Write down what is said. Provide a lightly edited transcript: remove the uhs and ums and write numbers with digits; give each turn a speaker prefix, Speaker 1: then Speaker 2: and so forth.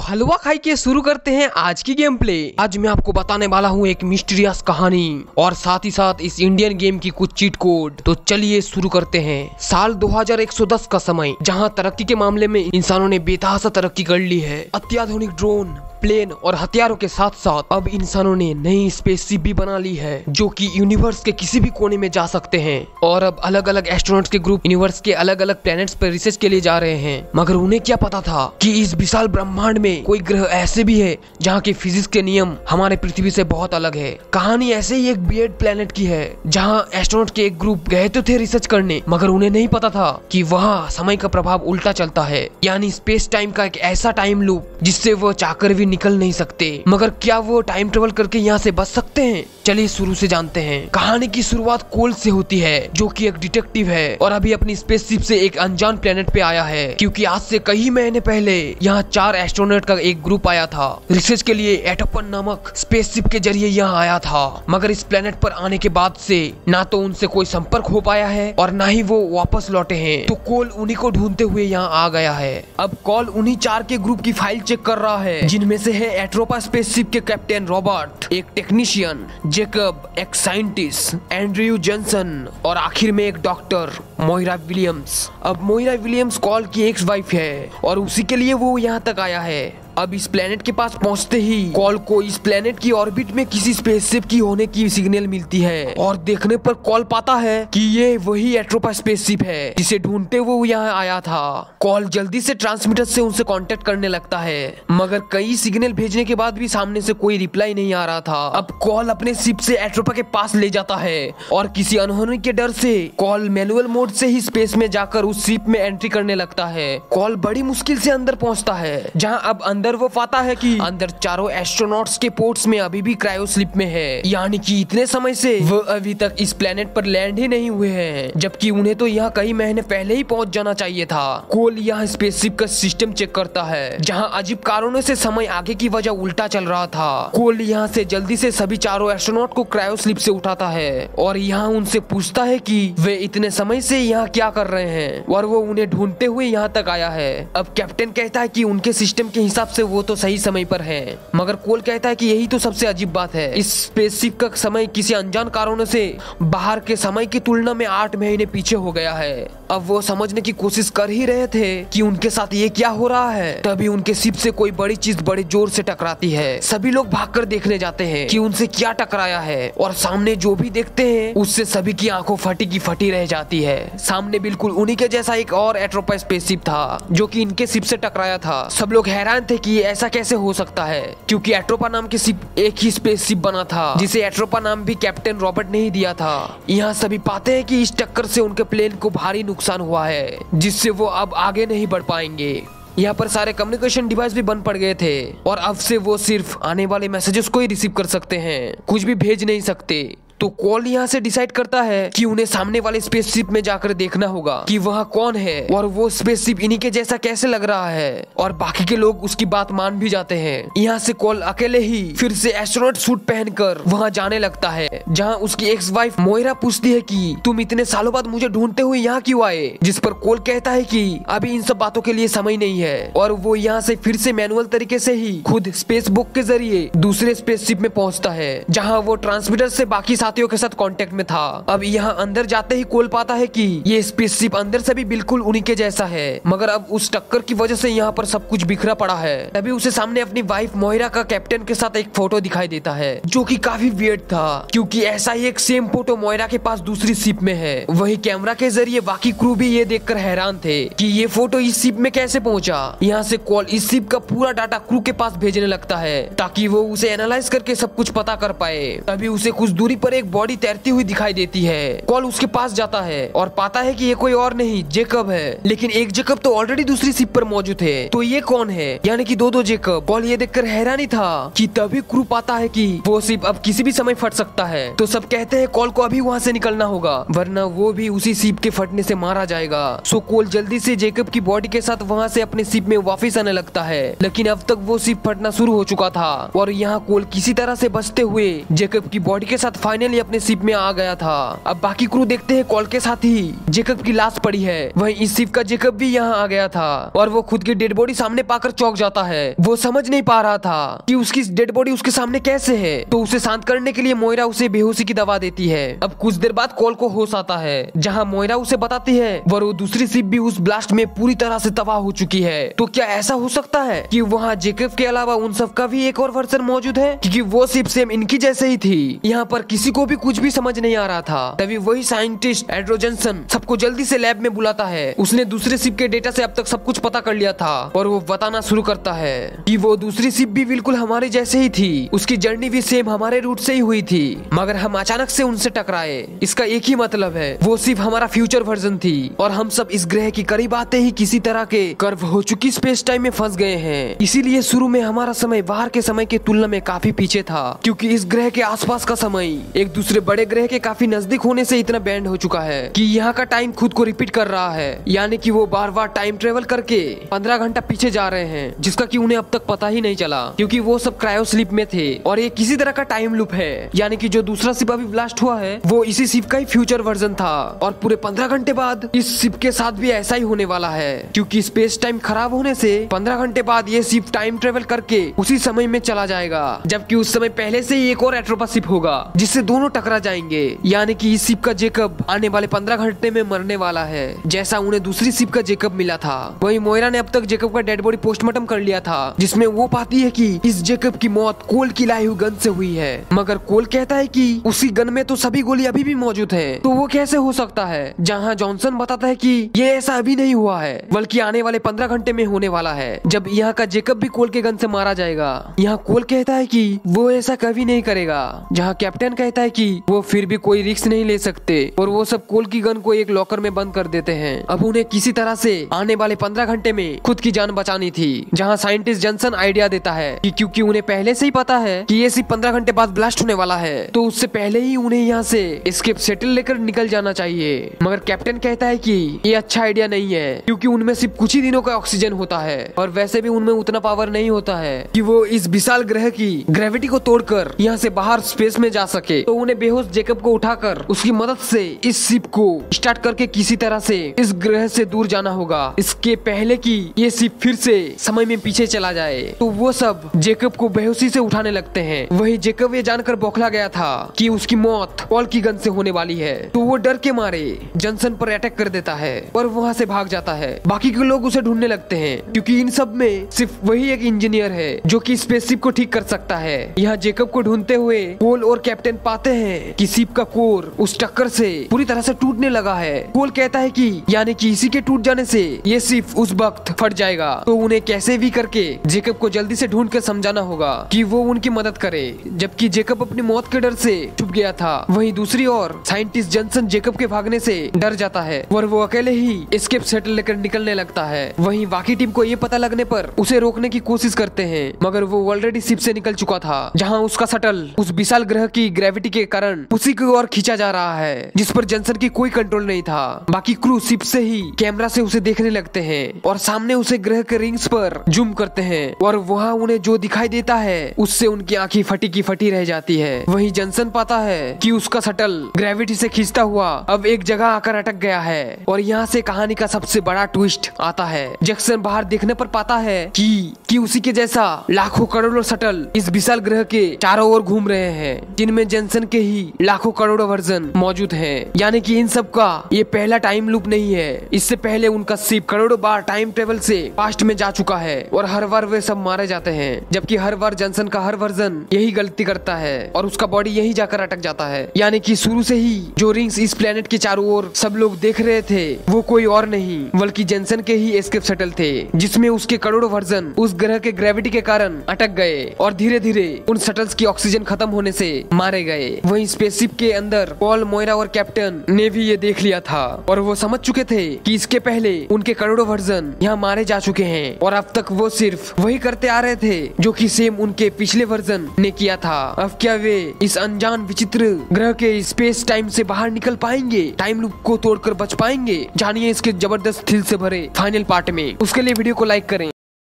Speaker 1: अब हलवा खाई के शुरू करते हैं आज की गेम प्ले। आज मैं आपको बताने वाला हूँ एक मिस्टीरियस कहानी और साथ ही साथ इस इंडियन गेम की कुछ चीट कोड। तो चलिए शुरू करते हैं। साल 2110 का समय, जहाँ तरक्की के मामले में इंसानों ने बेतहाशा तरक्की कर ली है। अत्याधुनिक ड्रोन, प्लेन और हथियारों के साथ साथ अब इंसानों ने नई स्पेसशिप भी बना ली है जो कि यूनिवर्स के किसी भी कोने में जा सकते हैं। और अब अलग अलग एस्ट्रोनॉट्स के ग्रुप यूनिवर्स के अलग अलग प्लैनेट्स पर रिसर्च के लिए जा रहे हैं। मगर उन्हें क्या पता था कि इस विशाल ब्रह्मांड में कोई ग्रह ऐसे भी है जहाँ के फिजिक्स के नियम हमारे पृथ्वी से बहुत अलग है। कहानी ऐसे ही एक वियर्ड प्लैनेट की है जहाँ एस्ट्रोनॉट के एक ग्रुप गए तो थे रिसर्च करने, मगर उन्हें नहीं पता था कि वहाँ समय का प्रभाव उल्टा चलता है, यानी स्पेस टाइम का एक ऐसा टाइम लूप जिससे वो चाहकर भी निकल नहीं सकते। मगर क्या वो टाइम ट्रेवल करके यहाँ से बच सकते हैं? चलिए शुरू से जानते हैं। कहानी की शुरुआत कोल से होती है जो कि एक डिटेक्टिव है और अभी अपनी स्पेसशिप से एक अनजान प्लेनेट पे आया है, क्योंकि आज से कई महीने पहले यहाँ 4 एस्ट्रोनॉट का एक ग्रुप आया था रिसर्च के लिए। एटोपन नामक स्पेसशिप के जरिए यहाँ आया था, मगर इस प्लेनेट पर आने के बाद से ना तो उनसे कोई संपर्क हो पाया है और ना ही वो वापस लौटे हैं। तो कोल उन्हीं को ढूंढते हुए यहाँ आ गया है। अब कोल उन्हीं 4 के ग्रुप की फाइल चेक कर रहा है, जिनमें से है एट्रोपा स्पेसशिप के कैप्टन रॉबर्ट, एक टेक्नीशियन जेकब, एक साइंटिस्ट एंड्रयू जॉनसन और आखिर में एक डॉक्टर मोइरा विलियम्स। अब मोइरा विलियम्स कोल की एक्स वाइफ है और उसी के लिए वो यहाँ तक आया है। अब इस प्लेनेट के पास पहुंचते ही कोल को इस प्लेनेट की ऑर्बिट में किसी स्पेसशिप की होने की सिग्नल मिलती है और देखने पर कोल पाता है कि ये वही एट्रोपा स्पेसशिप है जिसे ढूंढते वो यहाँ आया था। कोल जल्दी से ट्रांसमीटर से उनसे कांटेक्ट करने लगता है, मगर कई सिग्नल भेजने के बाद भी सामने से कोई रिप्लाई नहीं आ रहा था। अब कोल अपने शिप से एट्रोपा के पास ले जाता है और किसी अनहोनी के डर से कोल मैनुअल मोड से ही स्पेस में जाकर उस शिप में एंट्री करने लगता है। कोल बड़ी मुश्किल से अंदर पहुंचता है, जहाँ अब अंदर वो पाता है कि अंदर चारों एस्ट्रोनॉट्स के पोर्ट्स में अभी भी क्रायो स्लीप में है, यानी कि इतने समय से वो अभी तक इस प्लेनेट पर लैंड ही नहीं हुए हैं, जबकि उन्हें तो यहाँ कई महीने पहले ही पहुंच जाना चाहिए था। कोल यहाँ स्पेसशिप का सिस्टम चेक करता है, जहाँ अजीब कारणों से समय आगे की वजह उल्टा चल रहा था। कोल यहाँ से जल्दी से सभी चारों एस्ट्रोनॉट को क्रायो स्लीप से उठाता है और यहाँ उनसे पूछता है कि वे इतने समय से यहाँ क्या कर रहे हैं और वो उन्हें ढूंढते हुए यहाँ तक आया है। अब कैप्टन कहता है कि उनके सिस्टम के हिसाब से वो तो सही समय पर है, मगर कोल कहता है कि यही तो सबसे अजीब बात है, इस स्पेसशिप का समय किसी अनजान कारणों से बाहर के समय की तुलना में 8 महीने पीछे हो गया है। अब वो समझने की कोशिश कर ही रहे थे कि उनके साथ ये क्या हो रहा है, तभी उनके शिप से कोई बड़ी चीज बड़े जोर से टकराती है। सभी लोग भागकर देखने जाते हैं कि उनसे क्या टकराया है और सामने जो भी देखते हैं उससे सभी की आंखों फटी की फटी रह जाती है। सामने बिल्कुल उन्हीं के जैसा एक और एट्रोपा स्पेसशिप था जो कि इनके शिप से टकराया था। सब लोग हैरान थे कि ऐसा कैसे हो सकता है, क्योंकि एट्रोपा नाम की शिप एक ही स्पेसशिप बना था जिसे एट्रोपा नाम भी कैप्टन रॉबर्ट ने ही दिया था। यहाँ सभी पाते हैं कि इस टक्कर से उनके प्लेन को भारी नुकसान हुआ है, जिससे वो अब आगे नहीं बढ़ पाएंगे। यहाँ पर सारे कम्युनिकेशन डिवाइस भी बंद पड़ गए थे और अब से वो सिर्फ आने वाले मैसेजेस को ही रिसीव कर सकते हैं, कुछ भी भेज नहीं सकते। तो कोल यहाँ से डिसाइड करता है कि उन्हें सामने वाले स्पेसशिप में जाकर देखना होगा कि वहाँ कौन है और वो स्पेसशिप इन्हीं के जैसा कैसे लग रहा है, और बाकी के लोग उसकी बात मान भी जाते हैं। यहाँ से कोल अकेले ही फिर से एस्ट्रोनॉट सूट पहनकर वहाँ जाने लगता है, जहाँ उसकी एक्स वाइफ मोइरा पूछती है कि तुम इतने सालों बाद मुझे ढूंढते हुए यहाँ क्यों आए, जिस पर कोल कहता है कि अभी इन सब बातों के लिए समय नहीं है, और वो यहाँ से फिर से मैनुअल तरीके से ही खुद स्पेस बुक के जरिए दूसरे स्पेसशिप में पहुँचता है, जहाँ वो ट्रांसमीटर से बाकी साथियों के साथ कांटेक्ट में था। अब यहाँ अंदर जाते ही कोल पाता है कि ये स्पेसशिप अंदर से भी बिल्कुल उन्हीं के जैसा है, मगर अब उस टक्कर की वजह से यहाँ पर सब कुछ बिखरा पड़ा है। तभी उसे सामने अपनी वाइफ मोइरा का कैप्टन के साथ एक फोटो दिखाई देता है, जो कि काफी वियर्ड था, क्योंकि ऐसा ही एक सेम फोटो मोइरा के पास दूसरी शिप में है। वही कैमरा के जरिए बाकी क्रू भी ये देखकर हैरान थे कि ये फोटो इस शिप में कैसे पहुंचा। यहाँ से कोल इस शिप का पूरा डाटा क्रू के पास भेजने लगता है ताकि वो उसे एनालाइज करके सब कुछ पता कर पाए। तभी उसे कुछ दूरी पर एक बॉडी तैरती हुई दिखाई देती है। कोल उसके पास जाता है और पाता है कि ये कोई और नहीं जेकब है, लेकिन एक जेकब तो ऑलरेडी दूसरी शिप पर मौजूद है, तो ये कौन है, यानी कि दो जेकब। कोल ये देखकर हैरानी था कि तभी क्रू पाता है कि वो शिप अब किसी भी समय फट सकता है। तो सब कहते हैं कोल को अभी वहाँ से निकलना होगा, वरना वो भी उसी शिप के फटने से मारा जाएगा। सो कोल जल्दी से जेकब की बॉडी के साथ वहाँ से अपने शिप में वापिस आने लगता है, लेकिन अब तक वो शिप फटना शुरू हो चुका था और यहाँ कोल किसी तरह से बचते हुए जेकब की बॉडी के साथ फाइनली फाइनली अपने शिप में आ गया था। अब बाकी क्रू देखते हैं कॉल के साथ ही जेकब की लाश पड़ी है। वहीं इस शिप का जेकब भी यहाँ आ गया था और वो खुद की डेड बॉडी सामने पाकर चौंक जाता है। वो समझ नहीं पा रहा था कि उसकी डेड बॉडी उसके सामने कैसे है, तो उसे शांत करने के लिए मोइरा उसे बेहोशी की दवा देती है। अब कुछ देर बाद कॉल को होश आता है, जहाँ मोइरा उसे बताती है वो दूसरी शिप भी उस ब्लास्ट में पूरी तरह से तबाह हो चुकी है। तो क्या ऐसा हो सकता है कि वहाँ जेकब के अलावा उन सब का भी एक और वर्जन मौजूद है, क्योंकि वो शिप सेम इनकी जैसे ही थी। यहाँ पर किसी को भी कुछ भी समझ नहीं आ रहा था। तभी वही साइंटिस्ट एड्रो जॉनसन सबको जल्दी से लैब में बुलाता है। उसने दूसरे शिप के डेटा से अब तक सब कुछ पता कर लिया था और वो बताना शुरू करता है कि वो दूसरी शिप भी बिल्कुल हमारे जैसे ही थी। उसकी जर्नी भी सेम हमारे रूट से ही हुई थी, मगर हम अचानक से उनसे टकराए। इसका एक ही मतलब है, वो शिप हमारा फ्यूचर वर्जन थी और हम सब इस ग्रह के करीब आते ही किसी तरह के कर्व हो चुकी स्पेस टाइम में फंस गए हैं। इसीलिए शुरू में हमारा समय बाहर के समय के तुलना में काफी पीछे था, क्योंकि इस ग्रह के आसपास का समय एक दूसरे बड़े ग्रह के काफी नजदीक होने से इतना बैंड हो चुका है कि यहाँ का टाइम खुद को रिपीट कर रहा है। यानी कि वो बार बार टाइम ट्रेवल करके 15 घंटा पीछे जा रहे हैं, जिसका कि उन्हें अब तक पता ही नहीं चला, क्योंकि वो सब क्रायो स्लीप में थे। और ये किसी तरह का टाइम लूप है, यानी कि जो दूसरा शिप अभी ब्लास्ट हुआ है वो इसी शिप का ही फ्यूचर वर्जन था। और पूरे 15 घंटे बाद इस शिप के साथ भी ऐसा ही होने वाला है, क्योंकि स्पेस टाइम खराब होने से 15 घंटे बाद ये शिप टाइम ट्रेवल करके उसी समय में चला जाएगा, जबकि उस समय पहले से ही एक और एट्रोपा शिप होगा जिससे दोनों टकरा जाएंगे। यानी कि इस शिप का जेकब आने वाले 15 घंटे में मरने वाला है, जैसा उन्हें दूसरी शिप का जेकब मिला था। वहीं मोइरा ने अब तक जेकब का डेड बॉडी पोस्टमार्टम कर लिया था, जिसमें वो पाती है कि इस जेकब की मौत कोल की लाई हुई गन से हुई है। मगर कोल कहता है कि उसी गन में तो सभी गोली अभी भी मौजूद है, तो वो कैसे हो सकता है। जहाँ जॉनसन बताता है कि ये ऐसा अभी नहीं हुआ है, बल्कि आने वाले 15 घंटे में होने वाला है, जब यहाँ का जेकब भी कोल के गन से मारा जाएगा। यहाँ कोल कहता है कि वो ऐसा कभी नहीं करेगा, जहाँ कैप्टन कहता है कि वो फिर भी कोई रिस्क नहीं ले सकते, और वो सब कोल की गन को एक लॉकर में बंद कर देते हैं। अब उन्हें किसी तरह से आने वाले 15 घंटे में खुद की जान बचानी थी, जहाँ साइंटिस्ट जॉनसन आइडिया देता है कि क्योंकि उन्हें पहले से ही पता है कि ये सिर्फ 15 घंटे बाद ब्लास्ट होने वाला है, तो उससे पहले ही उन्हें यहाँ से एस्केप सेटल लेकर निकल जाना चाहिए। मगर कैप्टन कहता है कि ये अच्छा आइडिया नहीं है, क्योंकि उनमें सिर्फ कुछ ही दिनों का ऑक्सीजन होता है, और वैसे भी उनमें उतना पावर नहीं होता है कि वो इस विशाल ग्रह की ग्रेविटी को तोड़कर यहाँ से बाहर स्पेस में जा सके। तो उन्हें बेहोश जेकब को उठाकर उसकी मदद से इस शिप को स्टार्ट करके किसी तरह से इस ग्रह से दूर जाना होगा, इसके पहले कि ये शिप फिर से समय में पीछे चला जाए। तो वो सब जेकब को बेहोशी से उठाने लगते हैं। वही जेकब ये जानकर बौखला गया था कि उसकी मौत पॉल की गन से होने वाली है, तो वो डर के मारे जॉनसन पर अटैक कर देता है और वहाँ से भाग जाता है। बाकी के लोग उसे ढूंढने लगते हैं, क्योंकि इन सब में सिर्फ वही एक इंजीनियर है जो कि स्पेसशिप को ठीक कर सकता है। यहाँ जेकब को ढूंढते हुए कोल और कैप्टन पाते हैं कि शिप का कोर उस टक्कर से पूरी तरह से टूटने लगा है। कोल कहता है कि यानी कि इसी के टूट जाने से ये शिप उस वक्त फट जाएगा, तो उन्हें कैसे भी करके जेकब को जल्दी से ढूंढ कर समझाना होगा कि वो उनकी मदद करे, जबकि जेकब अपनी मौत के डर से छुप गया था। वहीं दूसरी ओर साइंटिस्ट जॉनसन जेकब के भागने से डर जाता है और वो अकेले ही एस्केप सेटल लेकर निकलने लगता है। वहीं बाकी टीम को ये पता लगने पर उसे रोकने की कोशिश करते हैं, मगर वो ऑलरेडी शिप से निकल चुका था, जहाँ उसका शटल उस विशाल ग्रह की ग्रेविटी के कारण उसी की ओर खींचा जा रहा है, जिस पर जॉनसन की कोई कंट्रोल नहीं था। बाकी क्रू शिप से ही कैमरा से उसे देखने लगते हैं और सामने उसे ग्रह के रिंग्स पर जूम करते हैं, और वहाँ उन्हें जो दिखाई देता है उससे उनकी आंखें फटी की फटी रह जाती है। वहीं जॉनसन पाता है कि उसका शटल ग्रेविटी से खींचता हुआ अब एक जगह आकर अटक गया है, और यहाँ से कहानी का सबसे बड़ा ट्विस्ट आता है। जैक्सन बाहर देखने पर पाता है कि उसी के जैसा लाखों करोड़ों शटल इस विशाल ग्रह के चारों ओर घूम रहे हैं, जिनमें जॉनसन के ही लाखों करोड़ों वर्जन मौजूद हैं। यानी कि इन सब का ये पहला टाइम लूप नहीं है, इससे पहले उनका शिप करोड़ों बार टाइम ट्रेवल से पास्ट में जा चुका है, और हर बार वे सब मारे जाते हैं, जबकि हर बार जॉनसन का हर वर्जन यही गलती करता है और उसका बॉडी यही जाकर अटक जाता है। यानी कि शुरू से ही जो रिंग्स इस प्लेनेट के चारों ओर सब लोग देख रहे थे वो कोई और नहीं बल्कि जॉनसन के ही एस्केप शटल थे, जिसमें उसके करोड़ों वर्जन उस ग्रह के ग्रेविटी के कारण अटक गए और धीरे धीरे उन शटल्स की ऑक्सीजन खत्म होने से मारे गए। वहीं स्पेसशिप के अंदर पॉल, मोइरा और कैप्टन ने भी ये देख लिया था, और वो समझ चुके थे कि इसके पहले उनके करोड़ों वर्जन यहाँ मारे जा चुके हैं, और अब तक वो सिर्फ वही करते आ रहे थे जो कि सेम उनके पिछले वर्जन ने किया था। अब क्या वे इस अनजान विचित्र ग्रह के स्पेस टाइम से बाहर निकल पाएंगे, टाइम लूप को तोड़कर बच पाएंगे? जानिए इसके जबरदस्त थ्रिल से भरे फाइनल पार्ट में। उसके लिए वीडियो को लाइक करें।